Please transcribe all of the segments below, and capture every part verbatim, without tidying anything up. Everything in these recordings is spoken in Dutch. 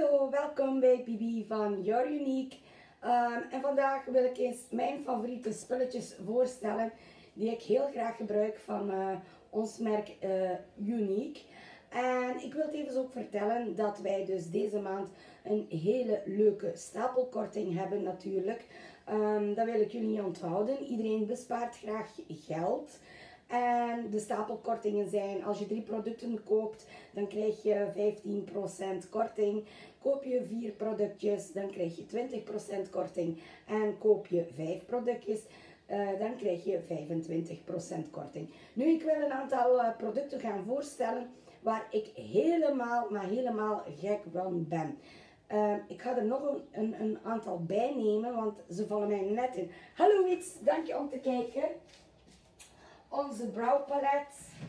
Hallo, welkom bij Bibi van Your Unique. Um, en vandaag wil ik eens mijn favoriete spulletjes voorstellen die ik heel graag gebruik van uh, ons merk uh, Unique. En ik wil tevens ook vertellen dat wij dus deze maand een hele leuke stapelkorting hebben natuurlijk. Um, dat wil ik jullie niet onthouden. Iedereen bespaart graag geld. En de stapelkortingen zijn, als je drie producten koopt, dan krijg je vijftien procent korting. Koop je vier productjes, dan krijg je twintig procent korting. En koop je vijf productjes, uh, dan krijg je vijfentwintig procent korting. Nu, ik wil een aantal uh, producten gaan voorstellen waar ik helemaal, maar helemaal gek van ben. Uh, ik ga er nog een, een, een aantal bij nemen, want ze vallen mij net in. Hallo Wits, dank je om te kijken. Onze brouwpalet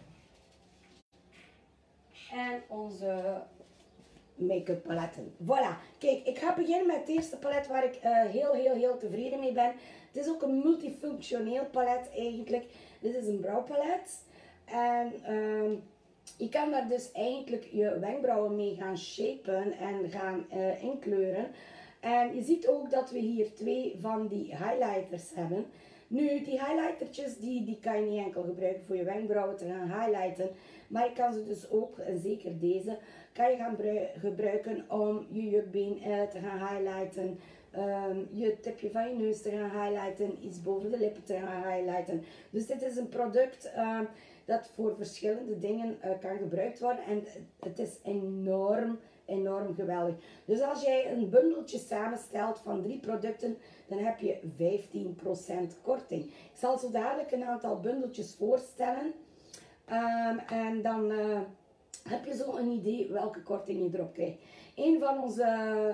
en onze make-up paletten. Voilà. Kijk, ik ga beginnen met het eerste palet waar ik uh, heel, heel, heel tevreden mee ben. Het is ook een multifunctioneel palet eigenlijk. Dit is een brouwpalet. En uh, je kan daar dus eigenlijk je wenkbrauwen mee gaan shapen en gaan uh, inkleuren. En je ziet ook dat we hier twee van die highlighters hebben. Nu, die highlightertjes, die, die kan je niet enkel gebruiken voor je wenkbrauwen te gaan highlighten. Maar je kan ze dus ook, en zeker deze, kan je gaan gebruiken om je jukbeen uh, te gaan highlighten. Um, je tipje van je neus te gaan highlighten, iets boven de lippen te gaan highlighten. Dus dit is een product uh, dat voor verschillende dingen uh, kan gebruikt worden. En het is enorm, enorm geweldig. Dus als jij een bundeltje samenstelt van drie producten, dan heb je vijftien procent korting. Ik zal zo dadelijk een aantal bundeltjes voorstellen. Um, en dan uh, heb je zo een idee welke korting je erop krijgt. Een van onze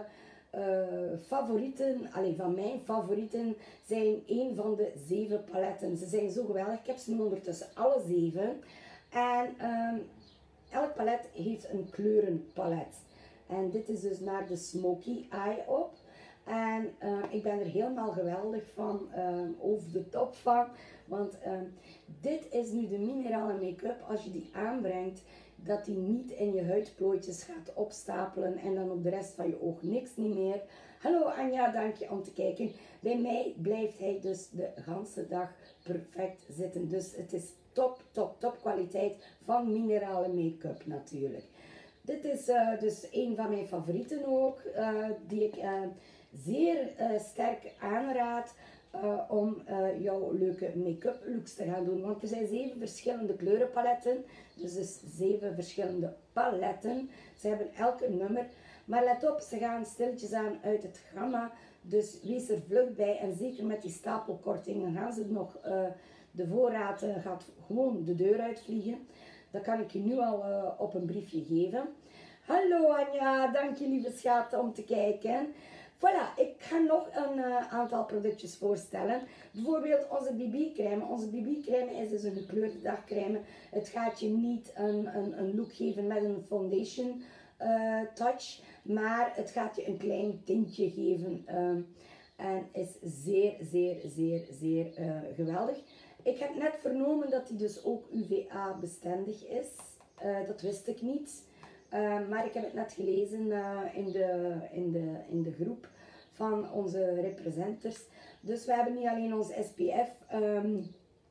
uh, favorieten, allez, van mijn favorieten, zijn een van de zeven paletten. Ze zijn zo geweldig. Ik heb ze nu ondertussen alle zeven. En um, elk palet heeft een kleurenpalet. En dit is dus naar de Smoky Eye op. En uh, ik ben er helemaal geweldig van, uh, over de top van. Want uh, dit is nu de minerale make-up. Als je die aanbrengt, dat die niet in je huidplooitjes gaat opstapelen. En dan op de rest van je oog niks niet meer. Hallo Anja, dank je om te kijken. Bij mij blijft hij dus de hele dag perfect zitten. Dus het is top, top, top kwaliteit van minerale make-up natuurlijk. Dit is uh, dus een van mijn favorieten ook, uh, die ik uh, zeer uh, sterk aanraad uh, om uh, jouw leuke make-up looks te gaan doen. Want er zijn zeven verschillende kleurenpaletten, dus, dus zeven verschillende paletten. Ze hebben elke nummer, maar let op, ze gaan stilletjes aan uit het gamma, dus wees er vlug bij. En zeker met die stapelkortingen gaan ze nog, uh, de voorraad uh, gaat gewoon de deur uitvliegen. Dat kan ik je nu al uh, op een briefje geven. Hallo Anja, dank je lieve schat om te kijken. Voilà, ik ga nog een uh, aantal productjes voorstellen. Bijvoorbeeld onze B B-crème. Onze B B-crème is dus een gekleurde dagcrème. Het gaat je niet een, een, een look geven met een foundation uh, touch. Maar het gaat je een klein tintje geven. Uh, en is zeer, zeer, zeer, zeer uh, geweldig. Ik heb net vernomen dat die dus ook U V A bestendig is. Uh, dat wist ik niet. Uh, maar ik heb het net gelezen uh, in, de, in, de, in de groep van onze representers. Dus we hebben niet alleen onze S P F um,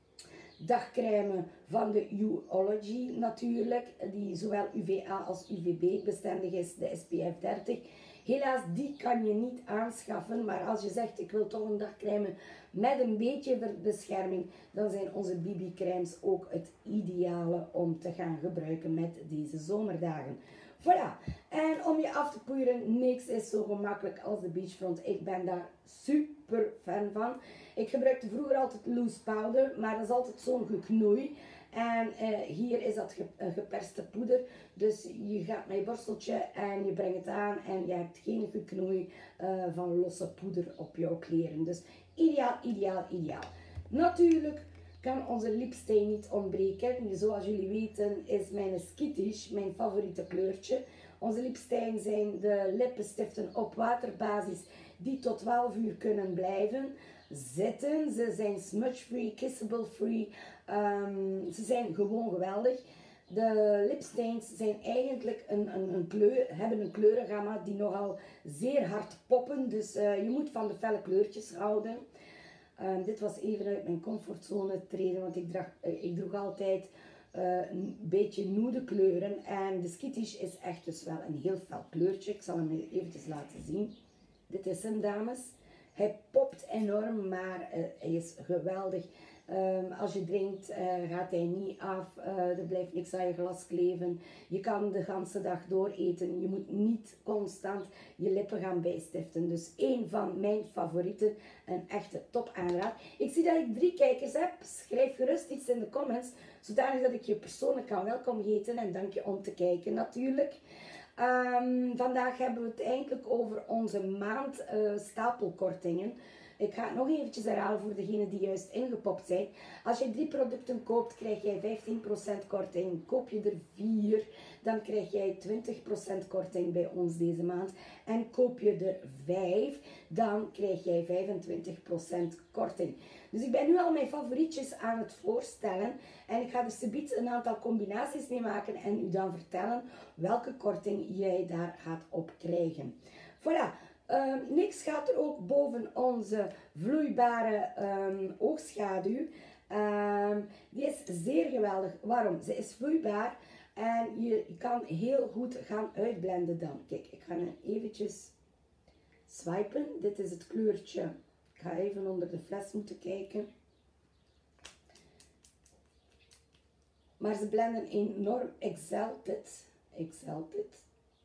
dagcrème van de U-ology natuurlijk. Die zowel U V A als U V B bestendig is, de S P F dertig. Helaas, die kan je niet aanschaffen, maar als je zegt ik wil toch een dagcrème met een beetje bescherming, dan zijn onze B B-crèmes ook het ideale om te gaan gebruiken met deze zomerdagen. Voilà, en om je af te poeieren, niks is zo gemakkelijk als de Beachfront. Ik ben daar super fan van. Ik gebruikte vroeger altijd loose powder, maar dat is altijd zo'n geknoei. En uh, hier is dat ge uh, geperste poeder. Dus je gaat met je borsteltje en je brengt het aan en je hebt geen geknoei uh, van losse poeder op jouw kleren. Dus ideaal, ideaal, ideaal. Natuurlijk kan onze lipstain niet ontbreken. Zoals jullie weten is mijn Skittish mijn favoriete kleurtje. Onze lipstain zijn de lippenstiften op waterbasis die tot twaalf uur kunnen blijven zitten. Ze zijn smudge free, kissable free. Um, ze zijn gewoon geweldig. De lipstains zijn eigenlijk een, een, een kleur, hebben een kleurengamma die nogal zeer hard poppen. Dus uh, je moet van de felle kleurtjes houden. Um, dit was even uit mijn comfortzone treden, want ik, draag, uh, ik droeg altijd uh, een beetje nude kleuren. En de Skittish is echt dus wel een heel fel kleurtje. Ik zal hem eventjes laten zien. Dit is hem, dames. Hij popt enorm, maar uh, hij is geweldig. Um, als je drinkt, uh, gaat hij niet af. Uh, er blijft niks aan je glas kleven. Je kan de hele dag door eten. Je moet niet constant je lippen gaan bijstiften. Dus één van mijn favorieten. Een echte top aanraad. Ik zie dat ik drie kijkers heb. Schrijf gerust iets in de comments. Zodanig dat ik je persoonlijk kan welkom heten. En dank je om te kijken natuurlijk. Um, vandaag hebben we het eigenlijk over onze maand uh, stapelkortingen. Ik ga het nog eventjes herhalen voor degenen die juist ingepopt zijn. Als je drie producten koopt, krijg jij vijftien procent korting. Koop je er vier, dan krijg jij twintig procent korting bij ons deze maand. En koop je er vijf, dan krijg jij vijfentwintig procent korting. Dus ik ben nu al mijn favorietjes aan het voorstellen. En ik ga er subiet een aantal combinaties mee maken en u dan vertellen welke korting jij daar gaat op krijgen. Voilà. Um, niks gaat er ook boven onze vloeibare um, oogschaduw. Um, die is zeer geweldig. Waarom? Ze is vloeibaar en je, je kan heel goed gaan uitblenden dan. Kijk, ik ga nu eventjes swipen. Dit is het kleurtje. Ik ga even onder de fles moeten kijken. Maar ze blenden enorm exalted. Exalted.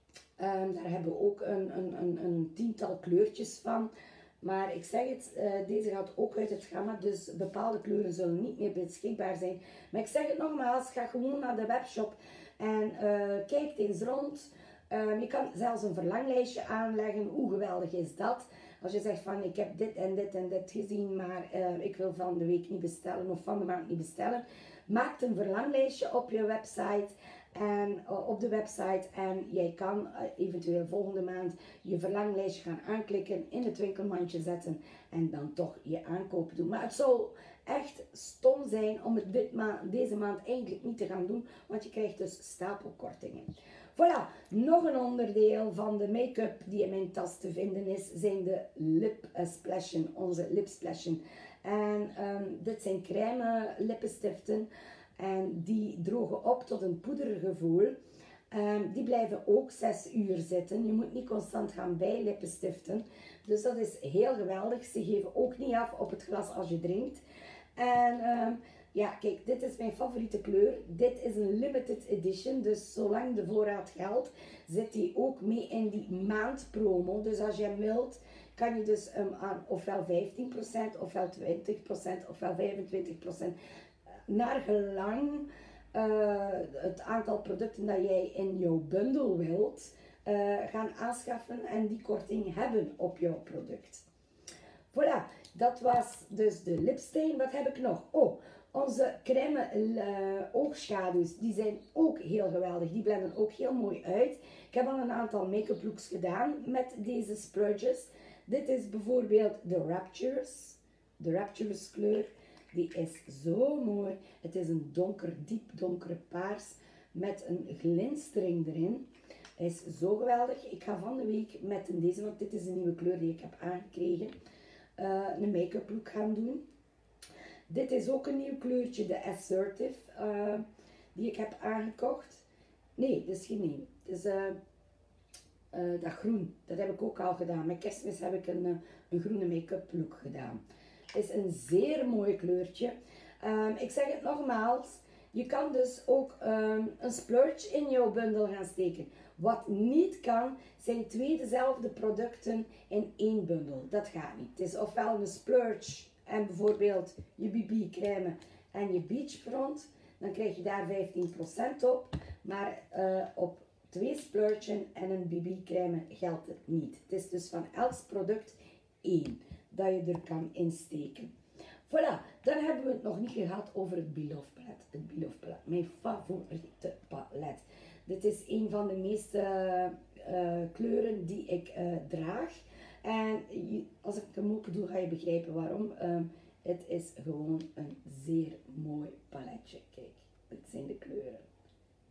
Um, daar hebben we ook een, een, een, een tiental kleurtjes van. Maar ik zeg het, uh, deze gaat ook uit het gamma. Dus bepaalde kleuren zullen niet meer beschikbaar zijn. Maar ik zeg het nogmaals, ga gewoon naar de webshop. En uh, kijk eens rond. Um, je kan zelfs een verlanglijstje aanleggen. Hoe geweldig is dat? Als je zegt van ik heb dit en dit en dit gezien. Maar uh, ik wil van de week niet bestellen. Of van de maand niet bestellen. Maak een verlanglijstje op je website. En uh, op de website en jij kan uh, eventueel volgende maand je verlanglijstje gaan aanklikken, in het winkelmandje zetten en dan toch je aankopen doen. Maar het zou echt stom zijn om het dit ma deze maand eigenlijk niet te gaan doen, want je krijgt dus stapelkortingen. Voilà, nog een onderdeel van de make-up die in mijn tas te vinden is, zijn de lip uh, splashen, onze lipsplashen. En um, dit zijn crème lippenstiften. En die drogen op tot een poedergevoel. Um, die blijven ook zes uur zitten. Je moet niet constant gaan bijlippenstiften. Dus dat is heel geweldig. Ze geven ook niet af op het glas als je drinkt. En um, ja, kijk, dit is mijn favoriete kleur. Dit is een limited edition. Dus zolang de voorraad geldt, zit die ook mee in die maandpromo. Dus als je hem wilt, kan je dus um, aan ofwel vijftien procent, ofwel twintig procent, ofwel vijfentwintig procent... naar gelang uh, het aantal producten dat jij in jouw bundel wilt uh, gaan aanschaffen en die korting hebben op jouw product. Voilà, dat was dus de lipstain. Wat heb ik nog? Oh, onze crème uh, oogschaduws, die zijn ook heel geweldig. Die blenden ook heel mooi uit. Ik heb al een aantal make-up looks gedaan met deze spruges. Dit is bijvoorbeeld de Raptures, de Raptures kleur. Die is zo mooi. Het is een donker, diep donker paars met een glinstering erin. Hij is zo geweldig. Ik ga van de week met deze, want dit is een nieuwe kleur die ik heb aangekregen, uh, een make-up look gaan doen. Dit is ook een nieuw kleurtje, de Assertive, uh, die ik heb aangekocht. Nee, dat is geen nieuw. Het is uh, uh, dat groen. Dat heb ik ook al gedaan. Met kerstmis heb ik een, uh, een groene make-up look gedaan. Is een zeer mooi kleurtje. Um, ik zeg het nogmaals, je kan dus ook um, een splurge in jouw bundel gaan steken. Wat niet kan, zijn twee dezelfde producten in één bundel. Dat gaat niet. Het is ofwel een splurge en bijvoorbeeld je B B crème en je beachfront. Dan krijg je daar vijftien procent op. Maar uh, op twee splurgen en een B B crème geldt het niet. Het is dus van elk product één dat je er kan insteken. Voilà, dan hebben we het nog niet gehad over het Beloved palet. Het Beloved palet, mijn favoriete palet. Dit is een van de meeste uh, kleuren die ik uh, draag. En je, als ik hem open doe, ga je begrijpen waarom. Um, het is gewoon een zeer mooi paletje. Kijk, dit zijn de kleuren.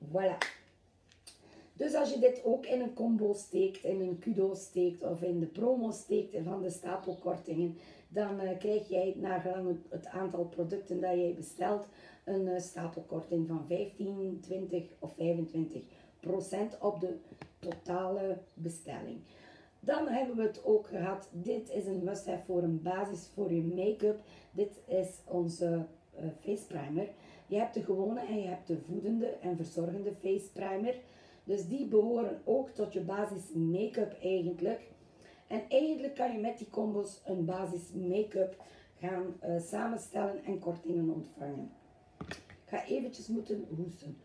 Voilà. Dus als je dit ook in een combo steekt, in een kudo steekt of in de promo steekt van de stapelkortingen, dan uh, krijg jij nagelang het aantal producten dat jij bestelt een uh, stapelkorting van vijftien, twintig of vijfentwintig procent op de totale bestelling. Dan hebben we het ook gehad, dit is een must-have voor een basis voor je make-up. Dit is onze uh, face primer. Je hebt de gewone en je hebt de voedende en verzorgende face primer. Dus die behoren ook tot je basis make-up eigenlijk. En eigenlijk kan je met die combos een basis make-up gaan uh, samenstellen en kortingen ontvangen. Ik ga eventjes moeten hoesten.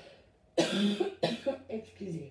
Excuseer.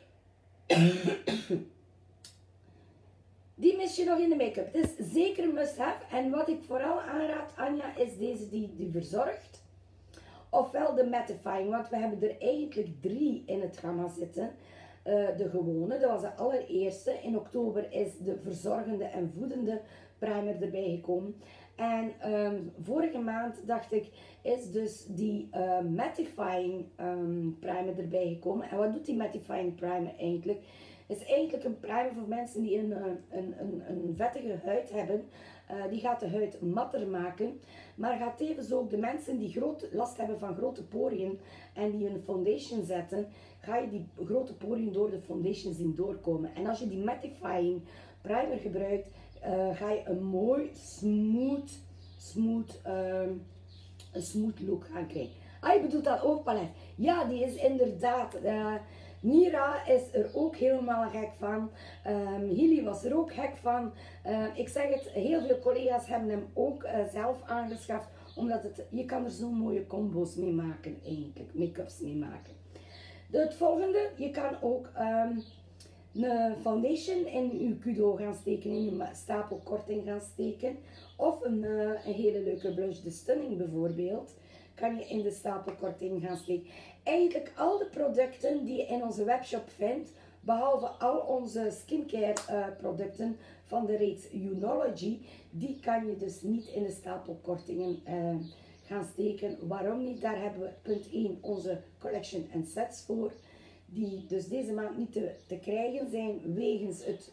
Die mis je nog in de make-up. Het is zeker een must-have. En wat ik vooral aanraad, Anja, is deze die, die verzorgt. Ofwel de mattifying, want we hebben er eigenlijk drie in het gamma zitten. Uh, de gewone, dat was de allereerste. In oktober is de verzorgende en voedende primer erbij gekomen. En um, vorige maand, dacht ik, is dus die uh, mattifying um, primer erbij gekomen. En wat doet die mattifying primer eigenlijk? Het is eigenlijk een primer voor mensen die een, een, een, een vettige huid hebben. Uh, die gaat de huid matter maken. Maar gaat tevens ook de mensen die groot last hebben van grote poriën en die een foundation zetten, ga je die grote poriën door de foundation zien doorkomen. En als je die mattifying primer gebruikt, uh, ga je een mooi smooth, smooth, um, een smooth look gaan krijgen. Ah, je bedoelt dat oogpalet? Ja, die is inderdaad... Uh, Mira is er ook helemaal gek van. Um, Hilly was er ook gek van. Uh, ik zeg het, heel veel collega's hebben hem ook uh, zelf aangeschaft. Omdat het, je kan er zo'n mooie combo's mee maken eigenlijk. Make-ups mee maken. De, het volgende, je kan ook um, een foundation in je kudo gaan steken. In je stapelkorting gaan steken. Of een, uh, een hele leuke blush, de Stunning bijvoorbeeld. Kan je in de stapelkorting gaan steken. Eigenlijk al de producten die je in onze webshop vindt, behalve al onze skincare uh, producten van de reeks Younology, die kan je dus niet in de stapelkortingen uh, gaan steken. Waarom niet? Daar hebben we punt één onze collection en sets voor, die dus deze maand niet te, te krijgen zijn wegens het,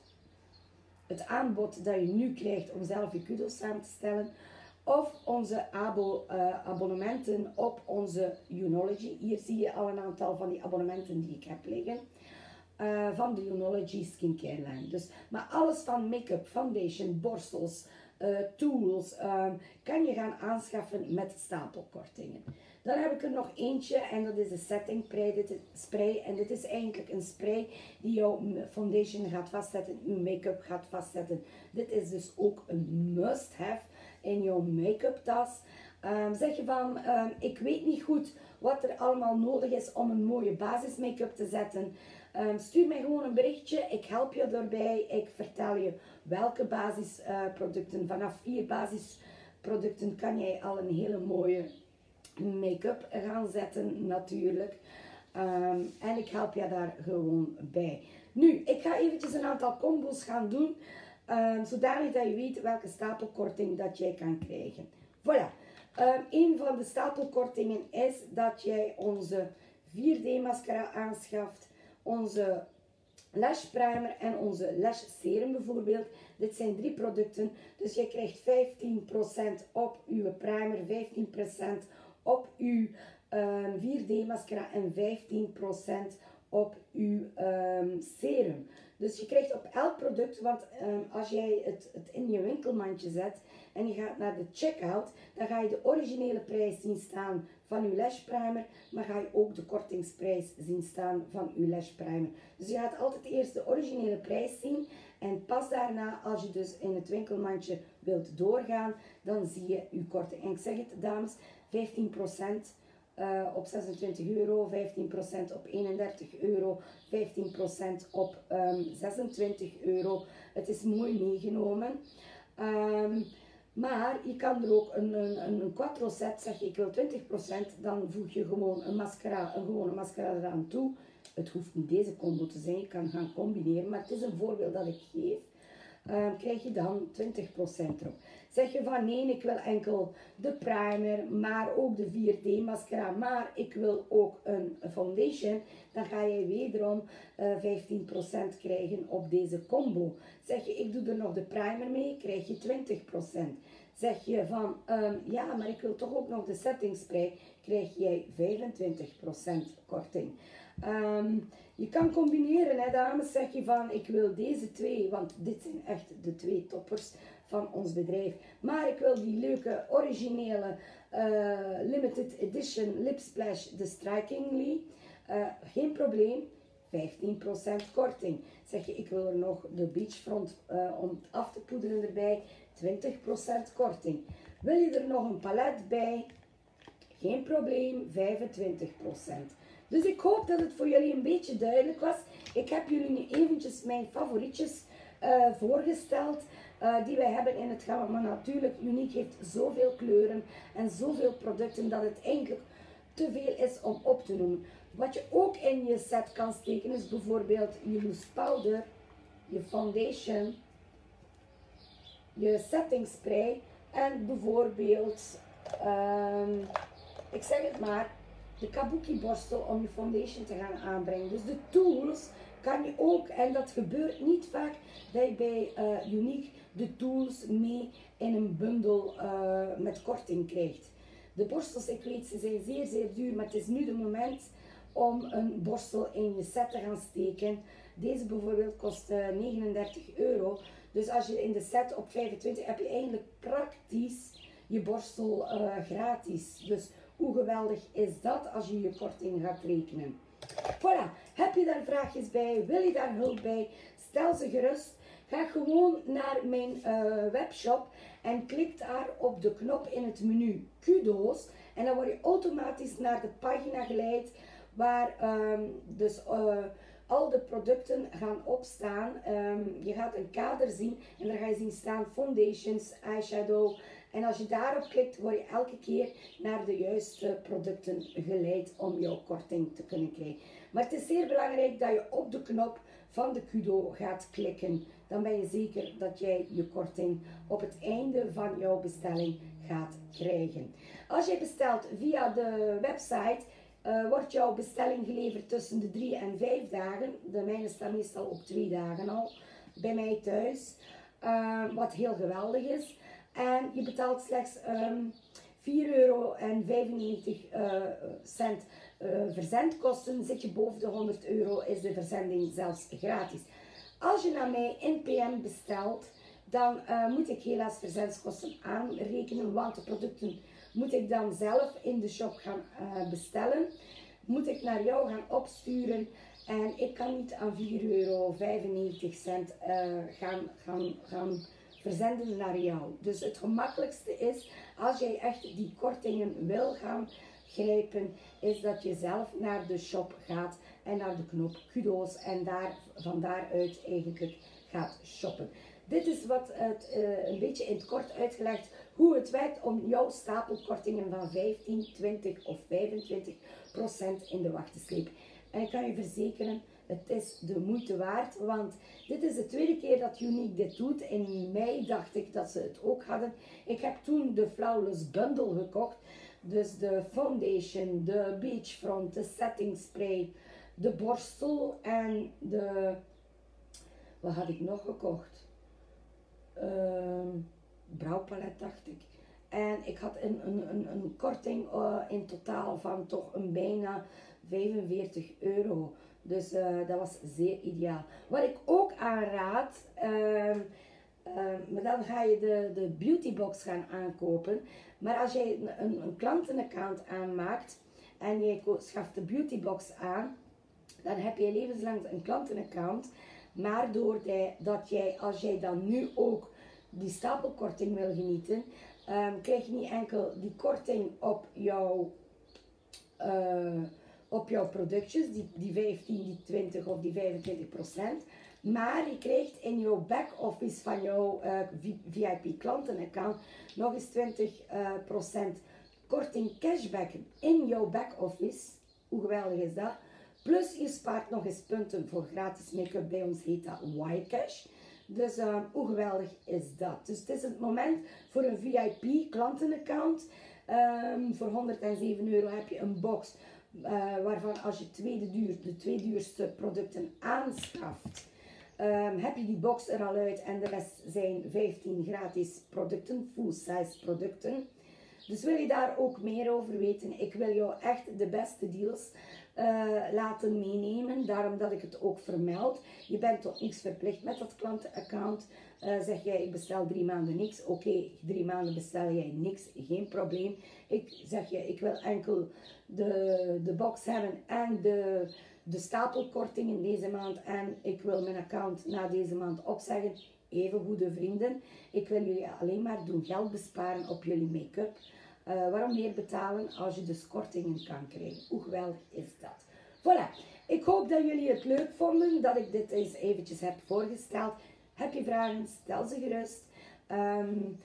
het aanbod dat je nu krijgt om zelf je kudo's samen te stellen. Of onze abo, uh, abonnementen op onze Younology. Hier zie je al een aantal van die abonnementen die ik heb liggen. Uh, van de Younology Skincare Line. Dus, maar alles van make-up, foundation, borstels, uh, tools, uh, kan je gaan aanschaffen met stapelkortingen. Dan heb ik er nog eentje en dat is de setting spray. En dit is eigenlijk een spray die jouw foundation gaat vastzetten, je make-up gaat vastzetten. Dit is dus ook een must-have in jouw make-up tas. Um, zeg je van, um, ik weet niet goed wat er allemaal nodig is om een mooie basis make-up te zetten. Um, stuur mij gewoon een berichtje, ik help je daarbij. Ik vertel je welke basisproducten, uh, vanaf vier basisproducten kan jij al een hele mooie make-up gaan zetten natuurlijk. Um, en ik help je daar gewoon bij. Nu, ik ga eventjes een aantal combo's gaan doen. Um, zodanig dat je weet welke stapelkorting dat jij kan krijgen. Voilà. Um, een van de stapelkortingen is dat jij onze vier D mascara aanschaft. Onze lash primer en onze lash serum bijvoorbeeld. Dit zijn drie producten. Dus jij krijgt vijftien procent op uw primer, vijftien procent op uw um, vier D mascara en vijftien procent op uw um, serum. Dus je krijgt op elk product, want um, als jij het, het in je winkelmandje zet en je gaat naar de checkout, dan ga je de originele prijs zien staan van je lash primer, maar ga je ook de kortingsprijs zien staan van je lash primer. Dus je gaat altijd eerst de originele prijs zien en pas daarna, als je dus in het winkelmandje wilt doorgaan, dan zie je je korting. En ik zeg het dames, vijftien procent Uh, op zesentwintig euro, vijftien procent op eenendertig euro, vijftien procent op um, zesentwintig euro. Het is mooi meegenomen. Um, maar je kan er ook een, een, een quattro set, zeg je ik wil twintig procent, dan voeg je gewoon een mascara, een gewone mascara eraan toe. Het hoeft niet deze combo te zijn, je kan gaan combineren, maar het is een voorbeeld dat ik geef. um, krijg je dan twintig procent erop. Zeg je van nee, ik wil enkel de primer, maar ook de vier D mascara, maar ik wil ook een foundation, dan ga je wederom uh, vijftien procent krijgen op deze combo. Zeg je ik doe er nog de primer mee, krijg je twintig procent. Zeg je van um, ja, maar ik wil toch ook nog de setting spray, krijg jij vijfentwintig procent korting. Um, je kan combineren, hè, dames. Zeg je van ik wil deze twee, want dit zijn echt de twee toppers van ons bedrijf. Maar ik wil die leuke originele uh, limited edition lip splash de Strikingly. Uh, geen probleem, vijftien procent korting. Zeg je ik wil er nog de beachfront uh, om af te poederen erbij, twintig procent korting. Wil je er nog een palet bij? Geen probleem, vijfentwintig procent. Dus ik hoop dat het voor jullie een beetje duidelijk was. Ik heb jullie nu eventjes mijn favorietjes uh, voorgesteld. Uh, die wij hebben in het gamma. Maar natuurlijk, Younique heeft zoveel kleuren en zoveel producten dat het eigenlijk te veel is om op te noemen. Wat je ook in je set kan steken is bijvoorbeeld je loose powder, je foundation, je setting spray en bijvoorbeeld, um, ik zeg het maar, de kabuki borstel om je foundation te gaan aanbrengen. Dus de tools kan je ook, en dat gebeurt niet vaak, dat je bij uh, Younique de tools mee in een bundel uh, met korting krijgt. De borstels, ik weet, ze zijn zeer zeer duur, maar het is nu de moment om een borstel in je set te gaan steken. Deze bijvoorbeeld kost uh, negenendertig euro. Dus als je in de set op vijfentwintig heb je eigenlijk praktisch je borstel uh, gratis. Dus hoe geweldig is dat als je je korting gaat rekenen? Voilà, heb je daar vraagjes bij? Wil je daar hulp bij? Stel ze gerust. Ga gewoon naar mijn uh, webshop en klik daar op de knop in het menu kudo's. En dan word je automatisch naar de pagina geleid waar um, dus uh, al de producten gaan opstaan. Um, je gaat een kader zien en daar ga je zien staan foundations, eyeshadow. En als je daarop klikt, word je elke keer naar de juiste producten geleid om jouw korting te kunnen krijgen. Maar het is zeer belangrijk dat je op de knop van de Kudo gaat klikken. Dan ben je zeker dat jij je korting op het einde van jouw bestelling gaat krijgen. Als jij bestelt via de website, uh, wordt jouw bestelling geleverd tussen de drie en vijf dagen. De mijne staat meestal op twee dagen al bij mij thuis. Uh, wat heel geweldig is. En je betaalt slechts um, vier euro en vijfennegentig cent uh, verzendkosten. Zit je boven de honderd euro is de verzending zelfs gratis. Als je naar mij in P M bestelt, dan uh, moet ik helaas verzendkosten aanrekenen, want de producten moet ik dan zelf in de shop gaan uh, bestellen. Moet ik naar jou gaan opsturen en ik kan niet aan vier euro vijfennegentig uh, gaan, gaan, gaan verzenden naar jou. Dus het gemakkelijkste is, als jij echt die kortingen wil gaan grijpen, is dat je zelf naar de shop gaat en naar de knop kudo's en daar, van daaruit eigenlijk gaat shoppen. Dit is wat het uh, een beetje in het kort uitgelegd hoe het werkt om jouw stapelkortingen van vijftien, twintig of vijfentwintig procent in de wacht te slepen. En ik kan je verzekeren, het is de moeite waard, want dit is de tweede keer dat Younique dit doet. In mei dacht ik dat ze het ook hadden. Ik heb toen de Flawless Bundle gekocht. Dus de foundation, de beachfront, de setting spray, de borstel en de... Wat had ik nog gekocht? Uh, brouwpalet dacht ik. En ik had een, een, een, een korting uh, in totaal van toch een bijna vijfenveertig euro. Dus uh, dat was zeer ideaal. Wat ik ook aanraad, uh, uh, maar dan ga je de, de beautybox gaan aankopen. Maar als jij een, een, een klantenaccount aanmaakt en je schaft de beautybox aan, dan heb je levenslang een klantenaccount. Maar doordat jij, als jij dan nu ook die stapelkorting wil genieten, um, krijg je niet enkel die korting op jouw... Uh, op jouw productjes, die, die vijftien, die twintig of die vijfentwintig procent. Maar je krijgt in jouw back-office van jouw uh, V I P klantenaccount nog eens twintig procent korting cashback in jouw back-office. Hoe geweldig is dat? Plus je spaart nog eens punten voor gratis make-up. Bij ons heet dat Y-Cash. Dus uh, hoe geweldig is dat? Dus het is het moment voor een V I P klantenaccount. Um, voor honderdzeven euro heb je een box uh, waarvan als je tweede duur, de twee duurste producten aanschaft, um, heb je die box er al uit en de rest zijn vijftien gratis producten, full size producten. Dus wil je daar ook meer over weten? Ik wil jou echt de beste deals uh, laten meenemen. Daarom dat ik het ook vermeld. Je bent tot niks verplicht met dat klantenaccount. Uh, zeg jij, ik bestel drie maanden niks. Oké, okay, drie maanden bestel jij niks. Geen probleem. Ik zeg je, ik wil enkel de, de box hebben en de, de stapelkorting in deze maand. En ik wil mijn account na deze maand opzeggen. Even goede vrienden. Ik wil jullie alleen maar doen geld besparen op jullie make-up. Uh, waarom meer betalen als je dus kortingen kan krijgen? Hoe geweldig is dat? Voilà. Ik hoop dat jullie het leuk vonden dat ik dit eens eventjes heb voorgesteld. Heb je vragen? Stel ze gerust. Um,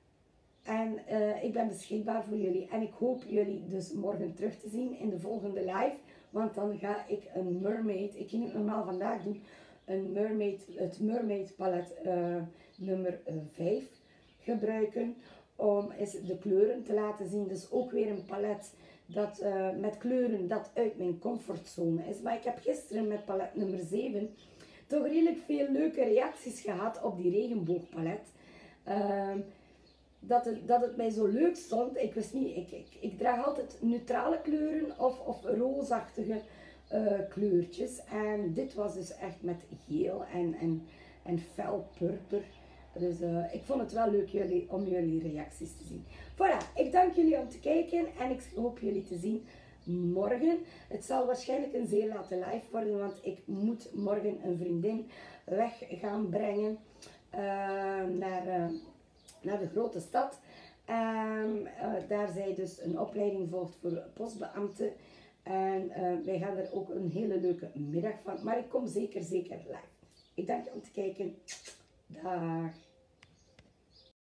en uh, ik ben beschikbaar voor jullie. En ik hoop jullie dus morgen terug te zien in de volgende live. Want dan ga ik een mermaid. Ik ging het normaal vandaag doen. Een mermaid, het mermaid palet uh, nummer vijf gebruiken om eens de kleuren te laten zien. Dus ook weer een palet dat, uh, met kleuren dat uit mijn comfortzone is. Maar ik heb gisteren met palet nummer zeven toch redelijk veel leuke reacties gehad op die regenboogpalet. Uh, dat, het, dat het mij zo leuk stond. Ik wist niet, ik, ik, ik draag altijd neutrale kleuren of, of roosachtige Uh, kleurtjes. En dit was dus echt met geel en, en, en fel purper. Dus uh, ik vond het wel leuk jullie, om jullie reacties te zien. Voilà, ik dank jullie om te kijken en ik hoop jullie te zien morgen. Het zal waarschijnlijk een zeer late live worden, want ik moet morgen een vriendin weg gaan brengen uh, naar, uh, naar de grote stad. En uh, daar zij dus een opleiding volgt voor postbeambten. En uh, wij gaan er ook een hele leuke middag van. Maar ik kom zeker, zeker live. Ik dank je om te kijken. Dag.